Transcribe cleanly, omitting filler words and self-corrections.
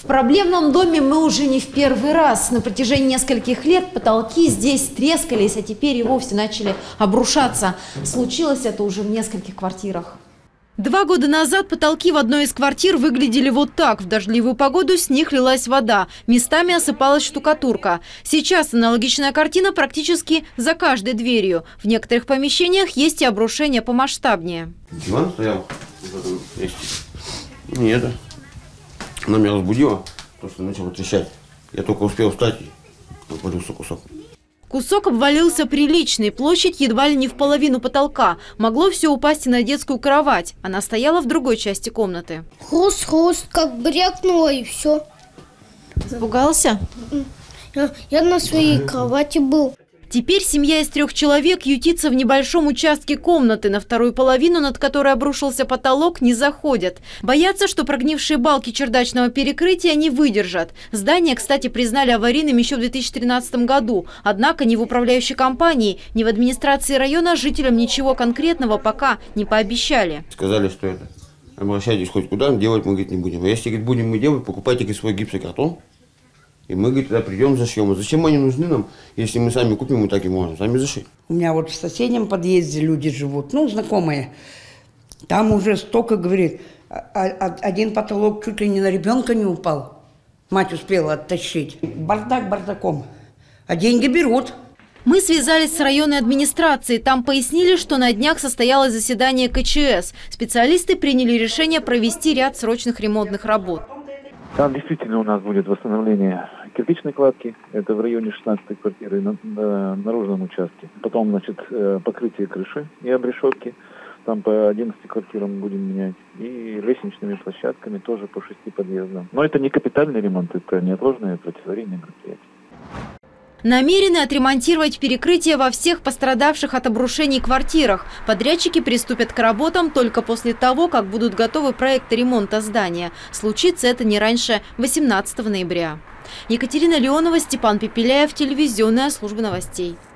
В проблемном доме мы уже не в первый раз. На протяжении нескольких лет потолки здесь трескались, а теперь и вовсе начали обрушаться. Случилось это уже в нескольких квартирах. 2 года назад потолки в одной из квартир выглядели вот так. В дождливую погоду с них лилась вода. Местами осыпалась штукатурка. Сейчас аналогичная картина практически за каждой дверью. В некоторых помещениях есть и обрушения помасштабнее. Диван стоял в этом месте. И это. Она меня разбудила, потому что начала трещать. Я только успел встать, и обвалился кусок. Кусок обвалился приличный, площадь едва ли не в половину потолка. Могло все упасть и на детскую кровать. Она стояла в другой части комнаты. Хруст-хруст, как брякнуло, и все. Испугался? Я на своей кровати был. Теперь семья из 3 человек ютится в небольшом участке комнаты. На вторую половину, над которой обрушился потолок, не заходят. Боятся, что прогнившие балки чердачного перекрытия не выдержат. Здание, кстати, признали аварийным еще в 2013 году. Однако ни в управляющей компании, ни в администрации района жителям ничего конкретного пока не пообещали. Сказали, что это. Обращайтесь хоть куда, делать мы, говорит, не будем. А если, говорит, будем мы делать, покупайте, говорит, свой гипсокартон. И мы, говорит, тогда придем, зашьем. А зачем они нужны нам, если мы сами купим, мы так и можем сами зашить? У меня вот в соседнем подъезде люди живут, ну, знакомые. Там уже столько, говорит, один потолок чуть ли не на ребенка не упал. Мать успела оттащить. Бардак бардаком. А деньги берут. Мы связались с районной администрацией. Там пояснили, что на днях состоялось заседание КЧС. Специалисты приняли решение провести ряд срочных ремонтных работ. Там действительно у нас будет восстановление кирпичной кладки, это в районе 16-й квартиры на наружном участке. Потом, значит, покрытие крыши и обрешетки, там по 11 квартирам будем менять. И лестничными площадками тоже по 6 подъездам. Но это не капитальный ремонт, это неотложное противоаварийное мероприятие. Намерены отремонтировать перекрытие во всех пострадавших от обрушений квартирах. Подрядчики приступят к работам только после того, как будут готовы проекты ремонта здания. Случится это не раньше 18 ноября. Екатерина Леонова, Степан Пепеляев, телевизионная служба новостей.